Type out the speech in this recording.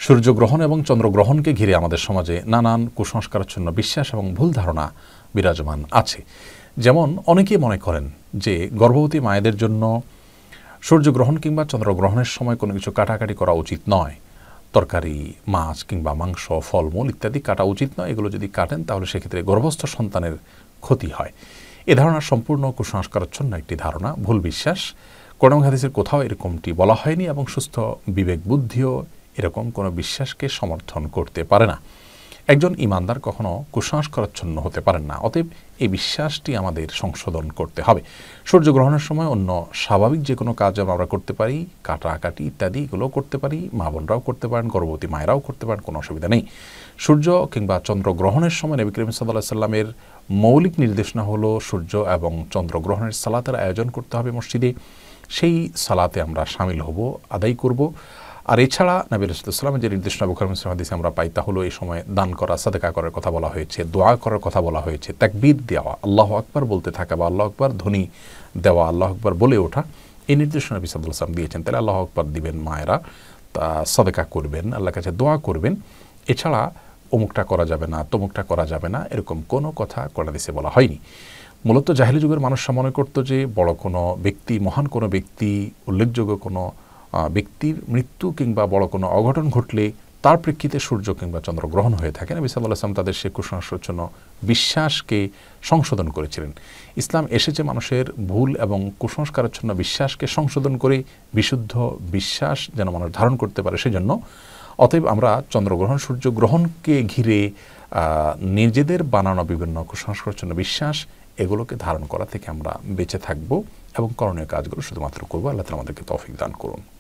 সূর্যগ্রহণ এবং চন্দ্রগ্রহণকে ঘিরে আমাদের সমাজে নানান কুসংস্কারাচ্ছন্ন বিশ্বাস এবং ভুল ধারণা বিরাজমান আছে। যেমন অনেকেই মনে করেন যে গর্ভবতী মায়েদের জন্য সূর্যগ্রহণ কিংবা চন্দ্রগ্রহণের সময় কোনো কিছু কাটাকাটি করা উচিত নয়। তরকারি, মাছ কিংবা মাংস, ফলমূল ইত্যাদি কাটা উচিত নয়। এগুলো যদি কাটেন তাহলে সেক্ষেত্রে গর্ভস্থ সন্তানের ক্ষতি হয়। এ ধারণা সম্পূর্ণ কুসংস্কারাচ্ছন্ন একটি ধারণা, ভুল বিশ্বাস। কোরআন হাদিসের কোথাও এরকমটি বলা হয়নি এবং সুস্থ বিবেক বুদ্ধিও এরকম কোনো বিশ্বাসকে সমর্থন করতে পারে না। একজন ঈমানদার কখনো কুসংস্কারাচ্ছন্ন হতে পারেন না। অতএব এই বিশ্বাসটি আমাদের সংশোধন করতে হবে। সূর্যগ্রহণের সময় অন্য স্বাভাবিক যে কোনো কাজ আমরা করতে পারি, কাটাকাটি ইত্যাদি এগুলো করতে পারি, মা বোনরাও করতে পারেন, গর্ভবতী মায়েরাও করতে পারেন, কোনো অসুবিধা নেই। সূর্য কিংবা চন্দ্রগ্রহণের সময় নবী করিম সাল্লাল্লাহু আলাইহি সাল্লামের মৌলিক নির্দেশনা হলো সূর্য এবং চন্দ্রগ্রহণের সালাতের আয়োজন করতে হবে মসজিদে। সেই সালাতে আমরা শামিল হব, আদায় করব। আর এছাড়া নবী রাসূলুল্লাহ সাল্লাল্লাহু আলাইহি ওয়াসাল্লামের যে নির্দেশনা বুখারী মুসলিম হাদিসে আমরা পাই তা হলো এই সময় দান করা, সাদকা করার কথা বলা হয়েছে, দোয়া করার কথা বলা হয়েছে, তাকবীর দেওয়া, আল্লাহু আকবার বলতে থাকা বা আল্লাহু আকবার ধ্বনি দেওয়া, আল্লাহু আকবার বলে ওঠা, এই নির্দেশনা নবী সাল্লাল্লাহু আলাইহি ওয়াসাল্লাম দিয়েছেন। তাহলে আল্লাহু আকবার দিবেন মায়েরা, তা সাদকা করবেন, আল্লাহর কাছে দোয়া করবেন। এছাড়া অমুকটা করা যাবে না, তমুকটা করা যাবে না, এরকম কোনো কথা কোরআন হাদিসে বলা হয়নি। মূলত জাহেলি যুগের মানুষরা মনে করতো যে বড় কোনো ব্যক্তি, মহান কোনো ব্যক্তি, উল্লেখযোগ্য কোনো ব্যক্তির মৃত্যু কিংবা বড় কোনো অঘটন ঘটলে তার প্রেক্ষিতে সূর্য কিংবা চন্দ্রগ্রহণ হয়ে থাকে। নবী সাল্লাল্লাহু আলাইহি ওয়াসাল্লাম তাদের সে কুসংস্কারাচ্ছন্ন বিশ্বাসকে সংশোধন করেছিলেন। ইসলাম এসেছে মানুষের ভুল এবং কুসংস্কারাচ্ছন্ন বিশ্বাসকে সংশোধন করে বিশুদ্ধ বিশ্বাস যেন মানুষ ধারণ করতে পারে সেজন্য। অতএব আমরা চন্দ্রগ্রহণ, সূর্যগ্রহণকে ঘিরে নিজেদের বানানো বিভিন্ন কুসংস্কারাচ্ছন্ন বিশ্বাস এগুলোকে ধারণ করা থেকে আমরা বেঁচে থাকব এবং করণীয় কাজগুলো শুধুমাত্র করবো। আল্লাহ তাআলা আমাদেরকে তৌফিক দান করুন।